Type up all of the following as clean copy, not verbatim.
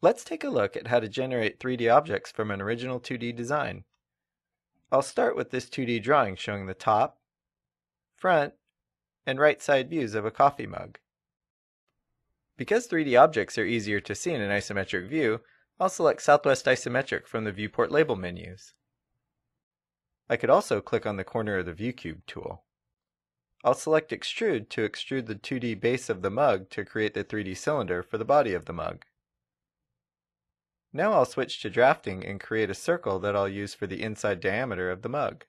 Let's take a look at how to generate 3D objects from an original 2D design. I'll start with this 2D drawing showing the top, front, and right side views of a coffee mug. Because 3D objects are easier to see in an isometric view, I'll select Southwest Isometric from the Viewport label menus. I could also click on the corner of the View Cube tool. I'll select Extrude to extrude the 2D base of the mug to create the 3D cylinder for the body of the mug. Now I'll switch to drafting and create a circle that I'll use for the inside diameter of the mug.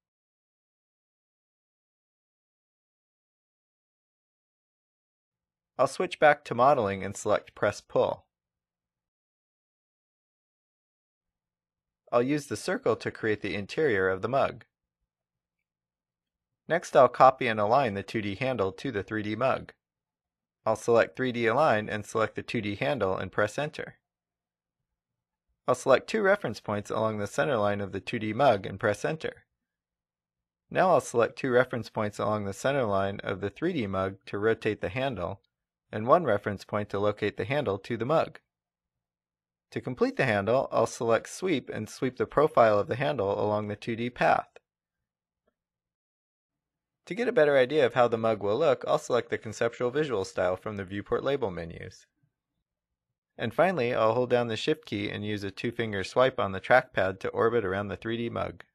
I'll switch back to modeling and select Press Pull. I'll use the circle to create the interior of the mug. Next I'll copy and align the 2D handle to the 3D mug. I'll select 3D Align and select the 2D handle and press Enter. I'll select two reference points along the center line of the 2D mug and press Enter. Now I'll select two reference points along the center line of the 3D mug to rotate the handle, and one reference point to locate the handle to the mug. To complete the handle, I'll select Sweep and sweep the profile of the handle along the 2D path. To get a better idea of how the mug will look, I'll select the Conceptual Visual Style from the Viewport label menus. And finally, I'll hold down the Shift key and use a two-finger swipe on the trackpad to orbit around the 3D mug.